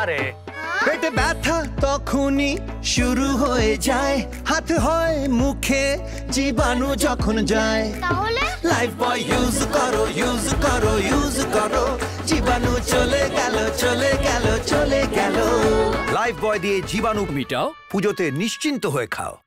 পারে। পেটে ব্যথা তখনই শুরু হয়ে যায়, হাত হয় মুখে জীবাণু যখন যায়। তাহলে লাইফ বয় ইউজ করো, ইউজ করো, ইউজ করো, জীবাণু চলে গেল, চলে গেল, চলে গেল। লাইফ বয় দিয়ে জীবাণু মিটাও, পুজোতে নিশ্চিন্ত হয়ে খাও।